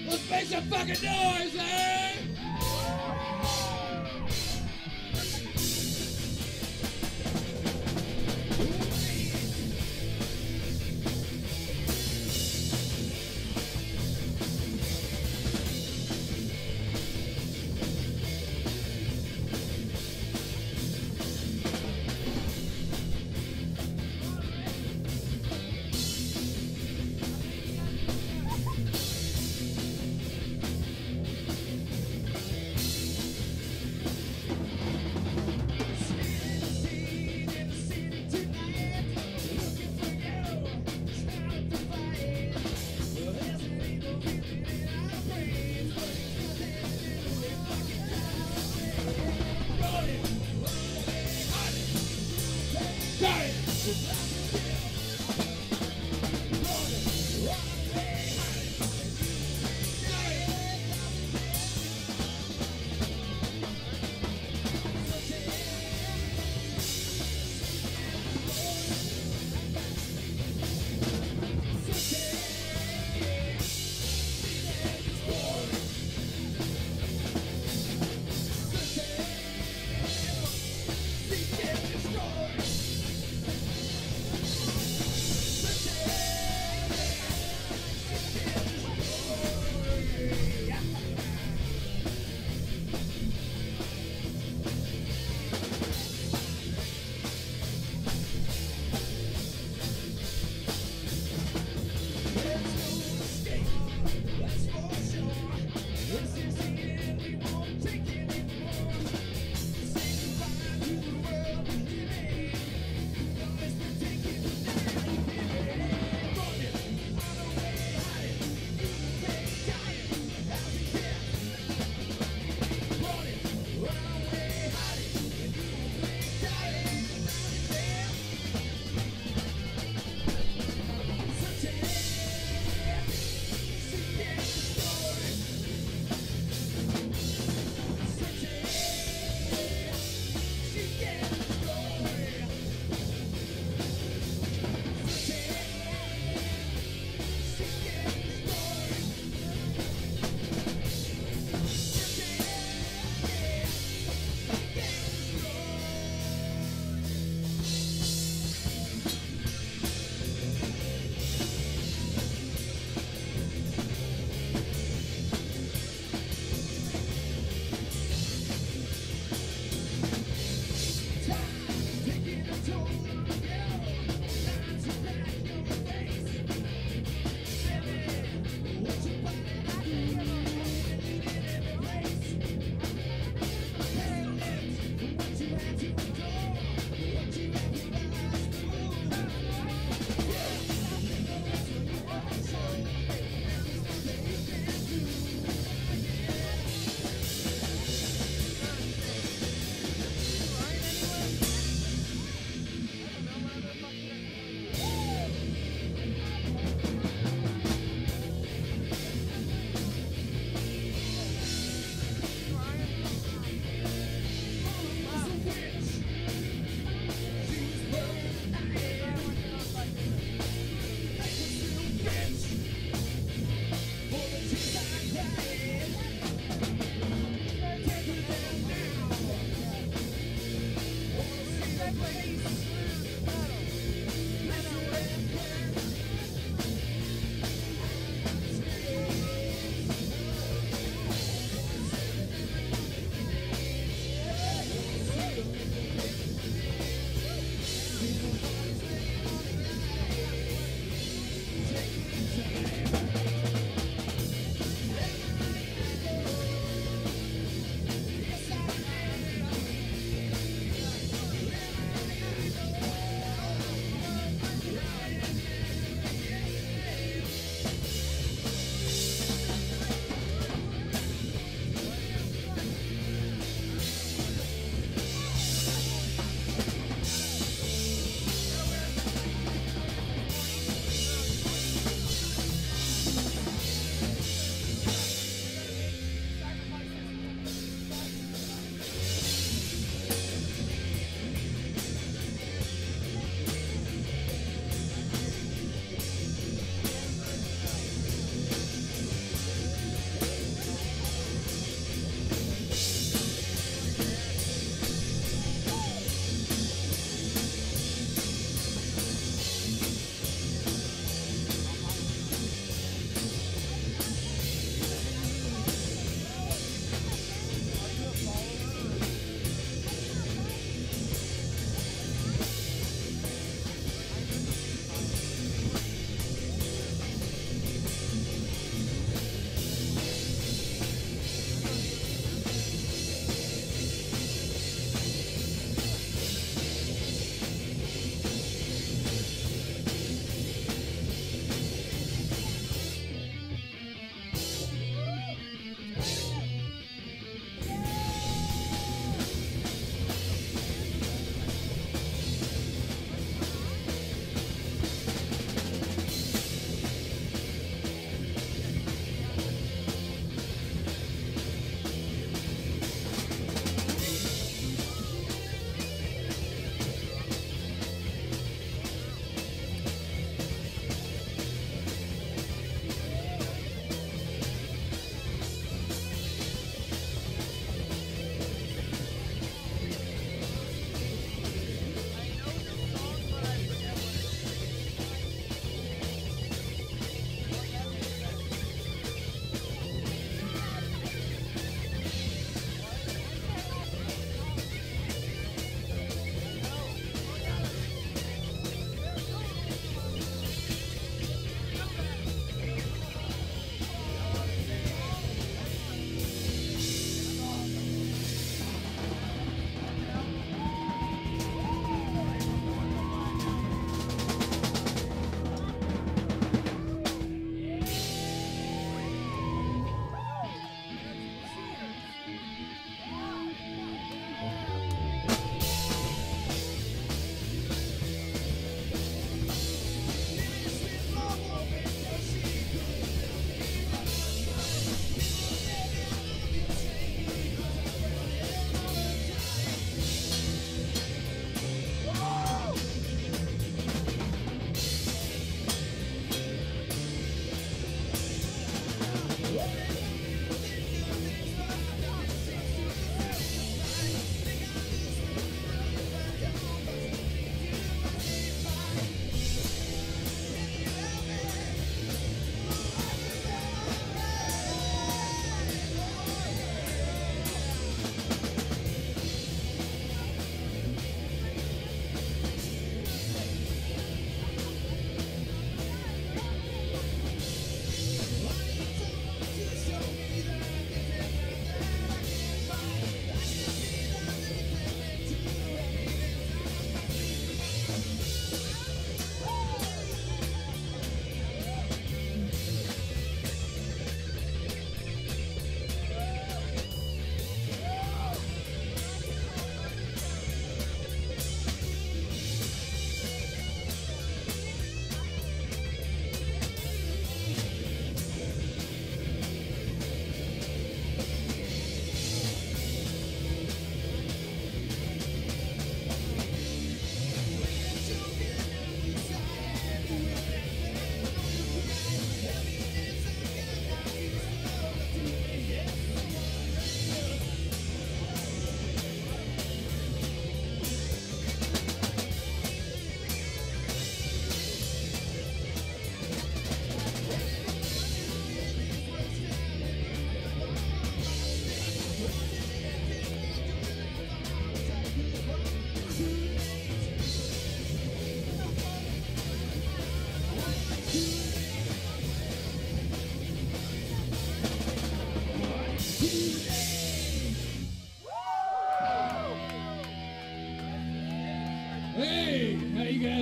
Let's make some fucking noise, eh?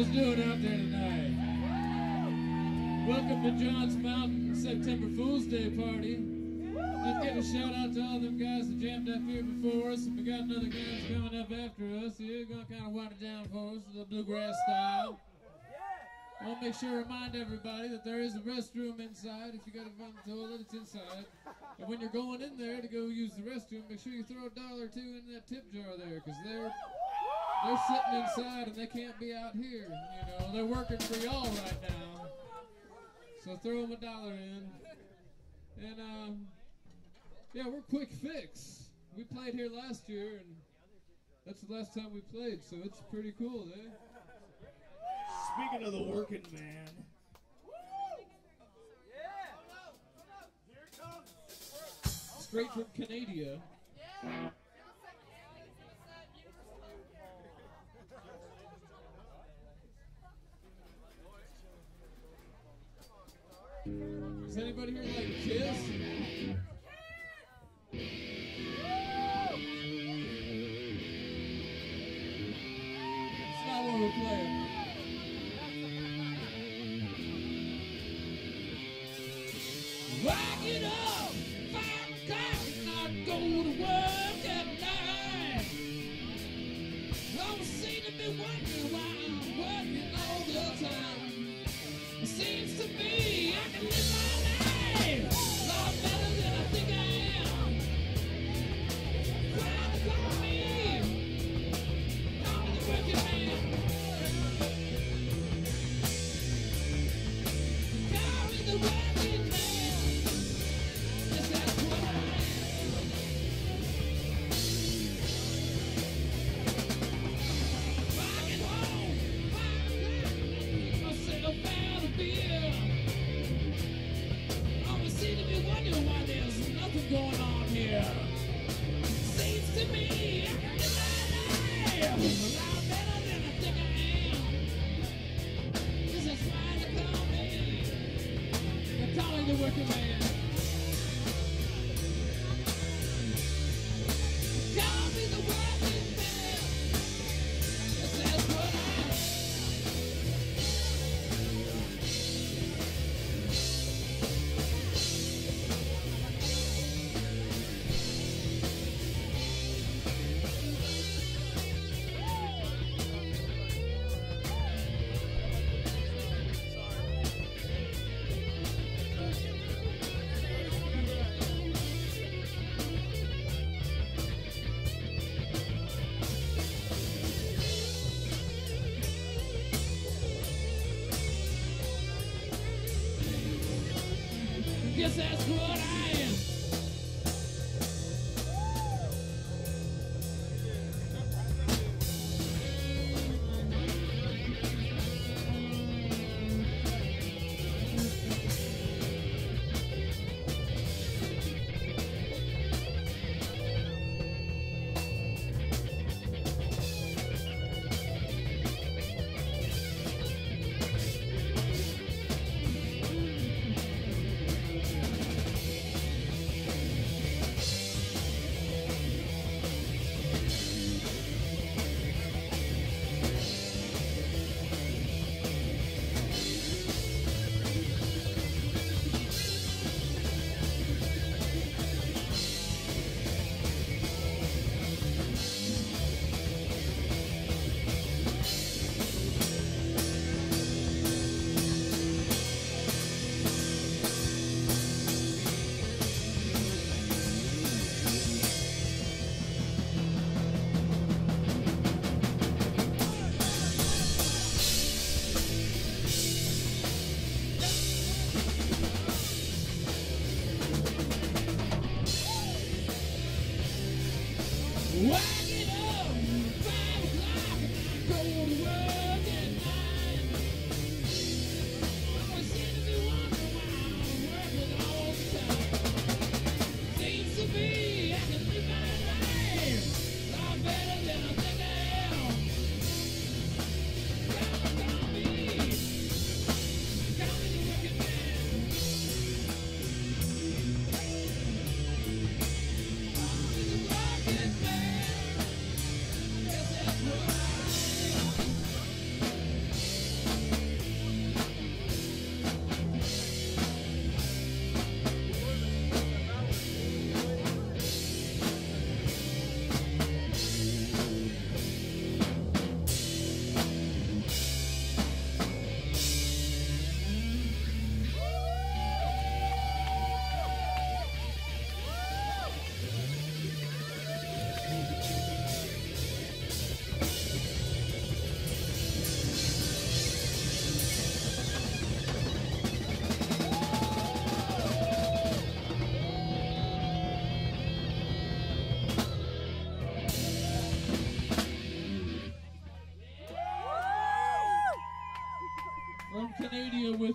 guys doing out there tonight? Welcome to Johns Mountain September Fool's Day party. Let's give a shout out to all them guys that jammed up here before us, and we got another guys coming up after us. Here, gonna kind of wind it down for us, the bluegrass style. I'll make sure to remind everybody that there is a restroom inside. If you gotta find the toilet, it's inside. And when you're going in there to go use the restroom, make sure you throw $1 or $2 in that tip jar there, because they're sitting inside and they can't be out here. You know, they're working for y'all right now. So throw them $1 in. And yeah, we're Quick Fix. We played here last year, and that's the last time we played, so it's pretty cool, eh? Speaking of the working man. Straight from Canada. Does anybody here like Kiss? It's not what we're playing. Rock it up, 5 o'clock, and I go to work at night. Always seem to be wondering why I'm working all the time. It seems to me I can live my life a lot better than I think I am. Trying to call me the working man. Call me the working man. Going on here. Seems to me I can live my life a lot better than I think I am. This is why they call me. They call me the working man. Call me the working man. This is what I am. Guess that's what I am. Whack it up, 5 o'clock, go to work at 9. Always seem to be wondering why I'm working all the time. Seems to me I can live my life a lot better than I think I am. Call me the working man. Call me the working man.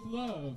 love.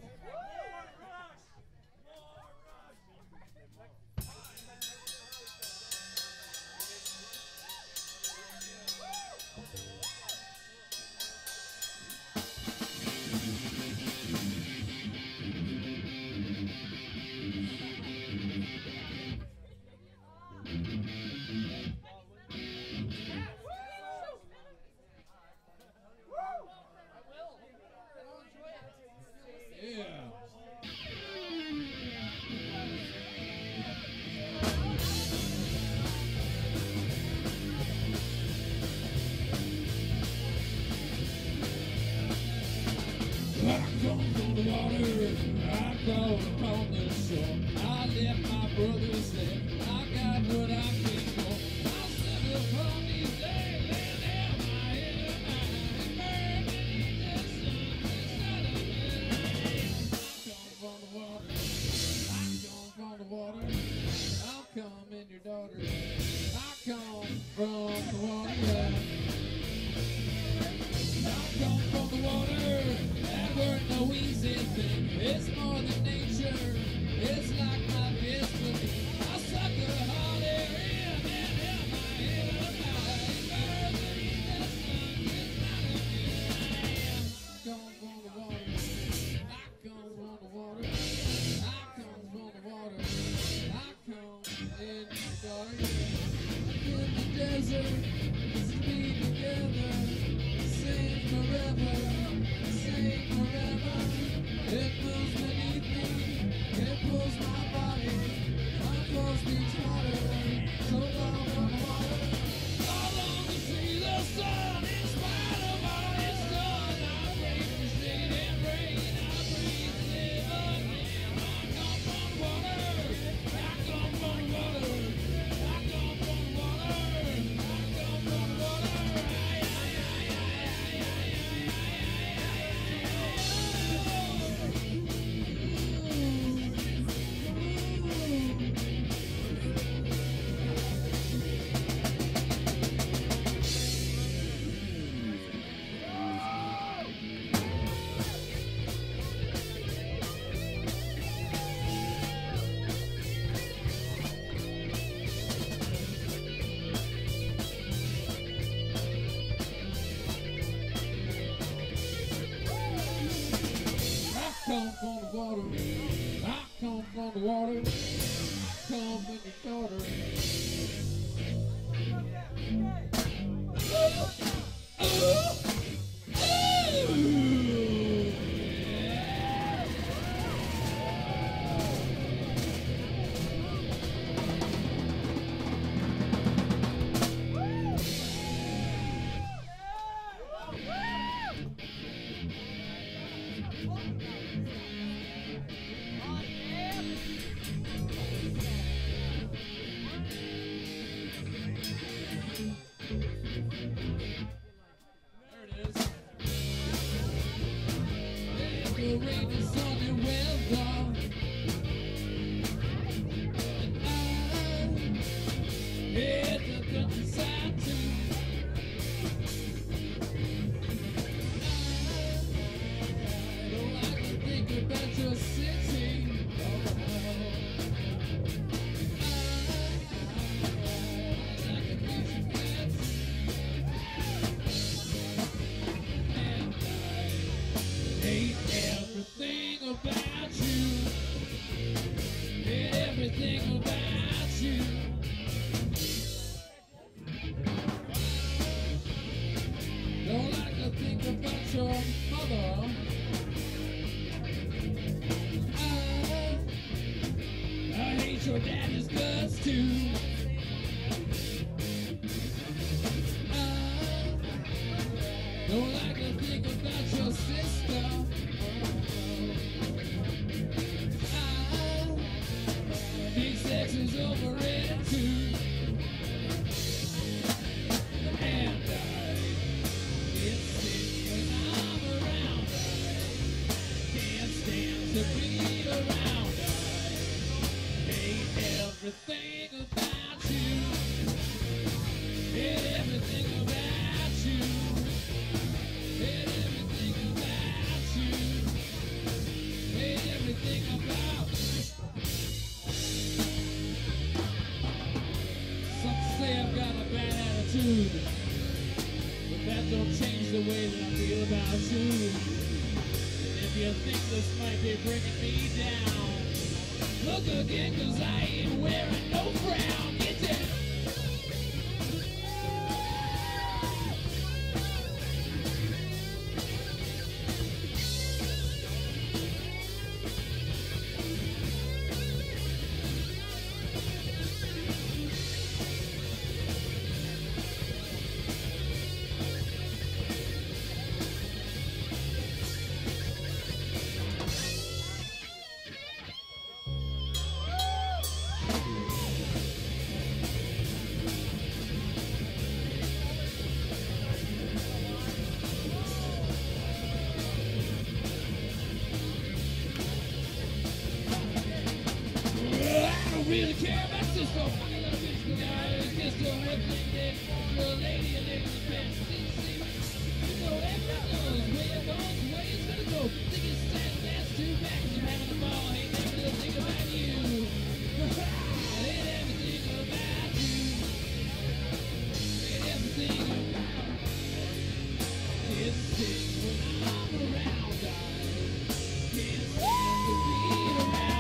Come from the water, I come from the water, I come from your daughter. Your daddy's guts too. I don't like to think about your sister. I think sex is overrated too. And I get sick when I'm around. I can't stand to be around. Everything about you, everything about you, everything about you. attitude. But that don't change the way that I feel about you. And if you think this might be bringing me down, look again, 'cause I ain't wearing no crown. Get down. Really care about Cisco. Fucking little bitch, but now it's Cisco. Everything they want, little lady, and they're the best. You know, everyone knows where it goes, where it's gonna go. Think it's sad, that's too bad, 'cause I'm having a ball. Ain't never to think about you. Ain't everything about you. Ain't everything about you. It's sick when I'm around, can't stand to be around.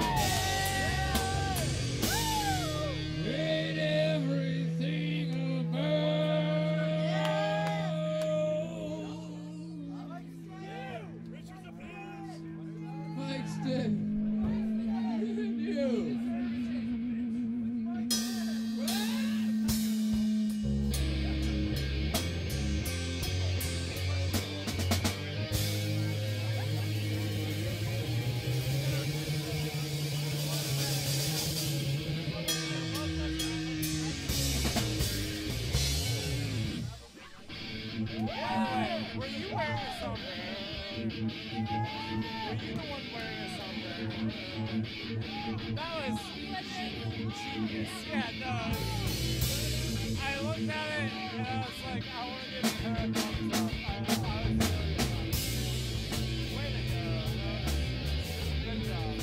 Were you wearing a sombrero? Were you the one wearing a sombrero? That was genius. Yeah, no. I looked at it and I was like, I want to give her a thumbs up. I was really fun. Way to go. Good job.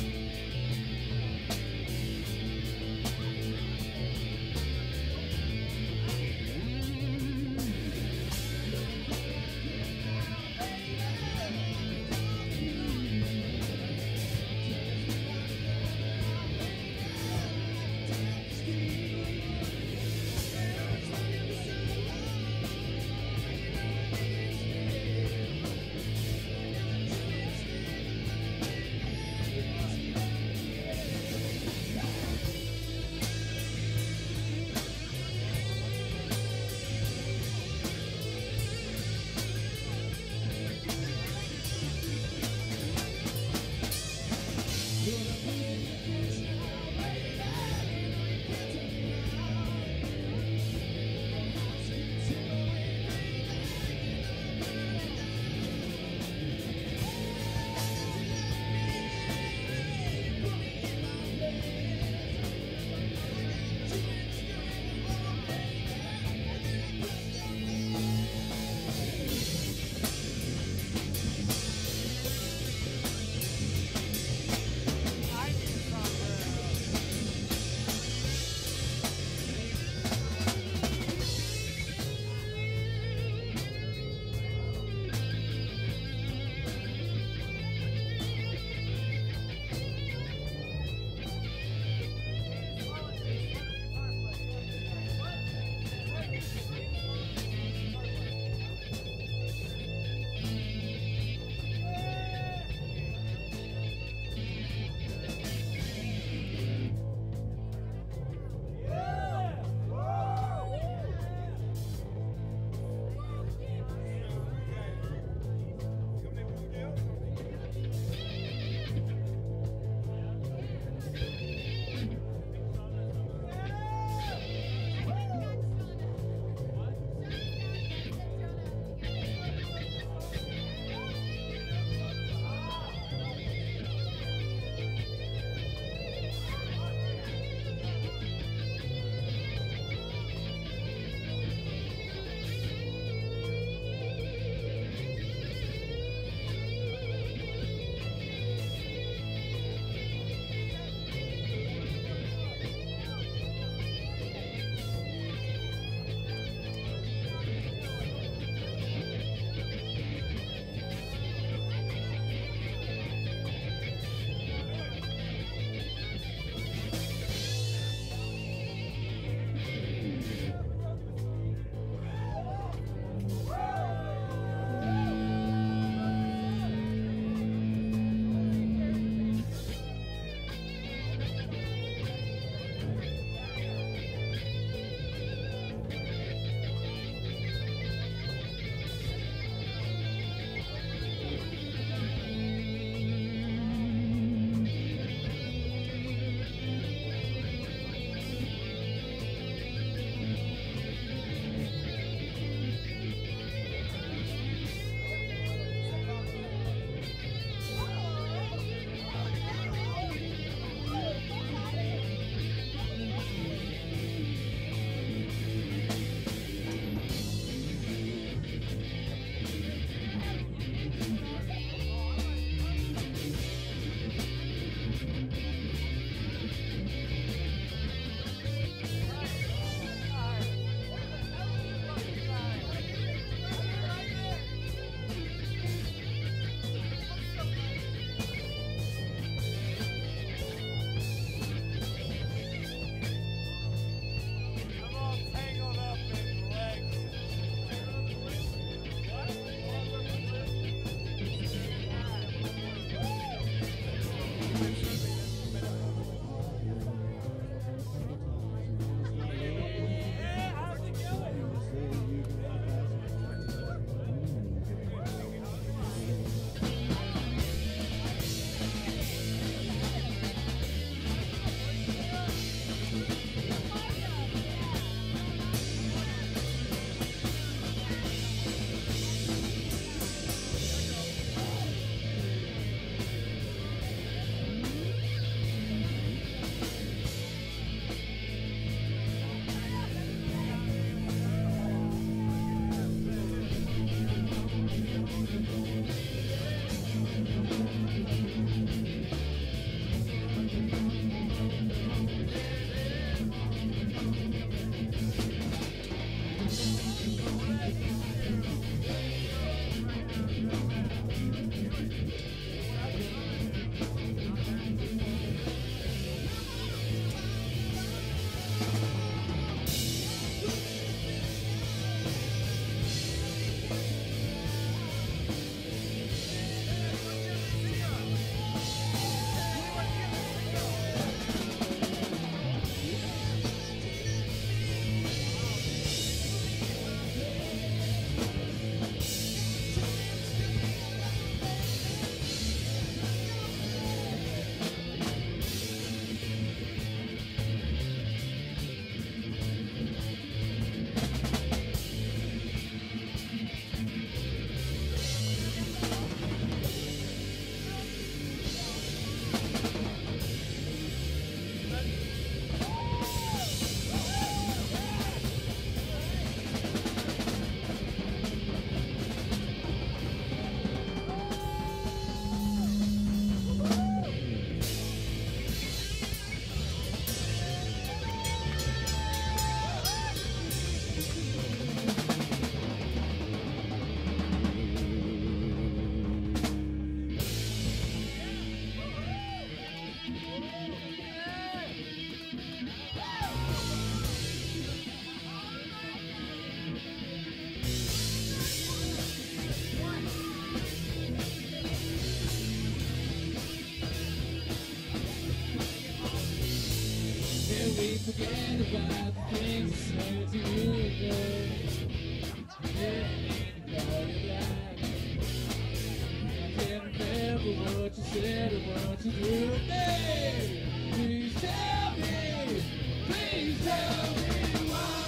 Please forget about the things I said to you ago. Yeah, call you back. I can't remember what you said or what you do. Hey, please tell me, please tell me why.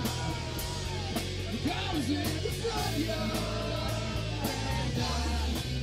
The car was in the front yard, and